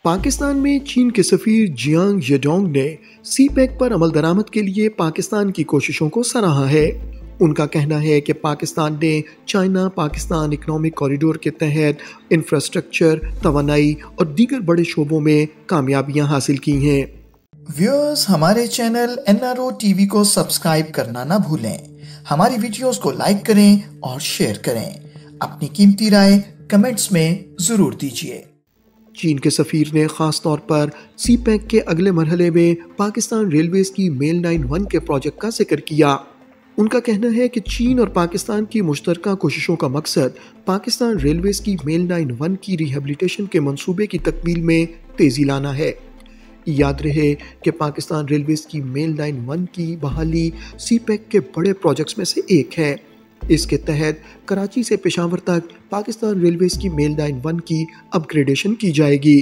पाकिस्तान में चीन के सफीर जियांग येडोंग ने सी पैक पर अमल दरामद के लिए पाकिस्तान की कोशिशों को सराहा है। उनका कहना है कि पाकिस्तान ने चाइना पाकिस्तान इकोनॉमिक कॉरिडोर के तहत इंफ्रास्ट्रक्चर, तवानाई और दीगर बड़े शोबों में कामयाबियां हासिल की हैं। व्यूअर्स, हमारे चैनल NRO TV को सब्सक्राइब करना ना भूलें। हमारी वीडियोस को लाइक करें और शेयर करें। अपनी कीमती राय कमेंट्स में ज़रूर दीजिए। चीन के सफीर ने ख़ास तौर पर सी पैक के अगले मरहले में पाकिस्तान रेलवेज की मेल लाइन 1 के प्रोजेक्ट का जिक्र किया। उनका कहना है कि चीन और पाकिस्तान की मुश्तरका कोशिशों का मकसद पाकिस्तान रेलवेज की मेल लाइन 1 की रिहेबिलिटेशन के मंसूबे की तकमील में तेज़ी लाना है। याद रहे कि पाकिस्तान रेलवेज की मेल लाइन 1 की बहाली सी पैक के बड़े प्रोजेक्ट्स में से एक है। इसके तहत कराची से पेशावर तक पाकिस्तान रेलवेज की मेल लाइन 1 की अपग्रेडेशन की जाएगी।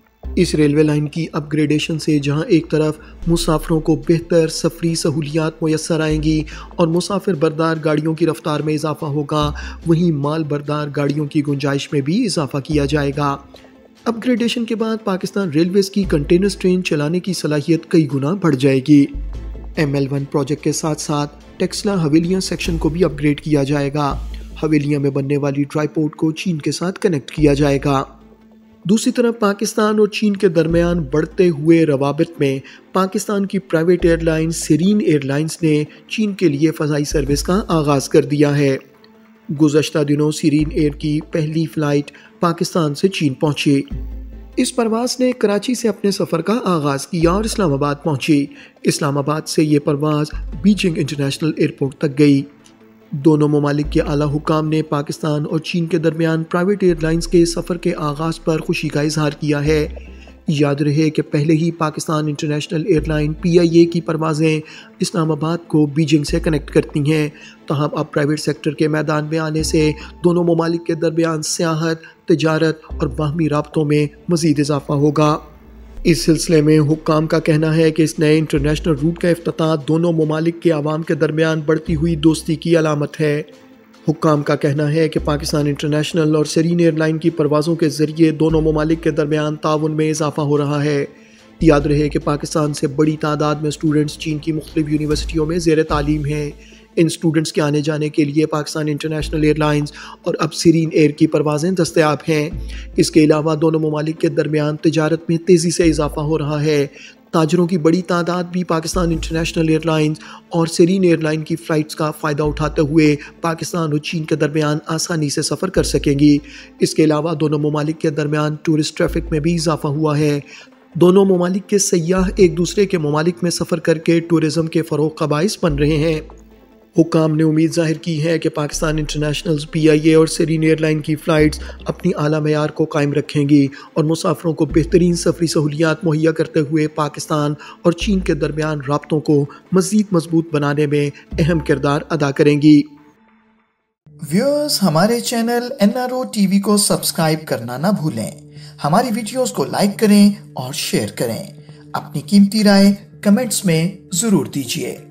इस रेलवे लाइन की अपग्रेडेशन से जहां एक तरफ मुसाफिरों को बेहतर सफरी सहूलियात मुयस्सर आएंगी और मुसाफिर बरदार गाड़ियों की रफ्तार में इजाफा होगा, वहीं माल बरदार गाड़ियों की गुंजाइश में भी इजाफा किया जाएगा। अपग्रेडेशन के बाद पाकिस्तान रेलवेज की कंटेनर्स ट्रेन चलाने की सलाहियत कई गुना बढ़ जाएगी। ML1 प्रोजेक्ट के साथ साथ टेक्सला हवेलियां सेक्शन को भी अपग्रेड किया जाएगा। हवेलियां में बनने वाली ट्राईपोर्ट को चीन के साथ कनेक्ट किया जाएगा। दूसरी तरफ पाकिस्तान और चीन के दरमियान बढ़ते हुए रवाबित में पाकिस्तान की प्राइवेट एयरलाइन सेरीन एयरलाइंस ने चीन के लिए फ़ज़ाई सर्विस का आगाज़ कर दिया है। गुज़श्ता दिनों सेरीन एयर की पहली फ़्लाइट पाकिस्तान से चीन पहुंची। इस परवाज़ ने कराची से अपने सफ़र का आगाज़ किया और इस्लामाबाद पहुंची। इस्लामाबाद से ये परवाज़ बीजिंग इंटरनेशनल एयरपोर्ट तक गई। दोनों ममालिक के आला हुकाम ने पाकिस्तान और चीन के दरमियान प्राइवेट एयरलाइंस के सफ़र के आगाज़ पर खुशी का इजहार किया है। याद रहे कि पहले ही पाकिस्तान इंटरनेशनल एयरलाइन PIA की परवाज़ें इस्लामाबाद को बीजिंग से कनेक्ट करती हैं। तहम अब प्राइवेट सेक्टर के मैदान में आने से दोनों ममालिक के दरमियान सियाहत, तिजारत और बाहमी राब्तों में मज़ीद इजाफा होगा। इस सिलसिले में हुक्काम का कहना है कि इस नए इंटरनेशनल रूट का इफ्तिताह दोनों ममालिक के आवाम के दरमियान बढ़ती हुई दोस्ती की अलामत है। हुक्काम का कहना है कि पाकिस्तान इंटरनेशनल और सेरीन एयरलाइन की परवाज़ों के ज़रिए दोनों ममालिक के दरमियान ताउन में इजाफा हो रहा है। याद रहे कि पाकिस्तान से बड़ी तादाद में स्टूडेंट्स चीन की मुख्तलिफ यूनिवर्सिटियों में ज़ेर तालीम हैं। इन स्टूडेंट्स के आने जाने के लिए पाकिस्तान इंटरनेशनल एयरलाइंस और अब सेरीन एयर की परवाज़ें दस्तयाब हैं। इसके अलावा दोनों ममालिक के दरमियान तिजारत में तेज़ी से इजाफा हो रहा है। ताजरों की बड़ी तादाद भी पाकिस्तान इंटरनेशनल एयरलाइंस और सेरीन एयरलाइन की फ़्लाइट्स का फ़ायदा उठाते हुए पाकिस्तान और चीन के दरमियान आसानी से सफ़र कर सकेंगी। इसके अलावा दोनों ममालिक के दरमियान टूरिस्ट ट्रैफिक में भी इजाफा हुआ है। दोनों ममालिक के सयाह एक दूसरे के ममालिक में सफ़र करके टूरिज़म के फ़रोग़ का बाइस बन रहे हैं। हुक्काम ने उम्मीद ज़ाहिर की है कि पाकिस्तान इंटरनेशनल PIA और सेरीन एयरलाइन की फ़्लाइट्स अपनी आला मयार को कायम रखेंगी और मुसाफिरों को बेहतरीन सफरी सहूलियात मुहैया करते हुए पाकिस्तान और चीन के दरमियान राब्तों को मज़ीद मजबूत बनाने में अहम किरदार अदा करेंगी। व्यूअर्स, हमारे चैनल NRO TV को सब्सक्राइब करना ना भूलें। हमारी वीडियोस को लाइक करें और शेयर करें। अपनी कीमती राय कमेंट्स में ज़रूर दीजिए।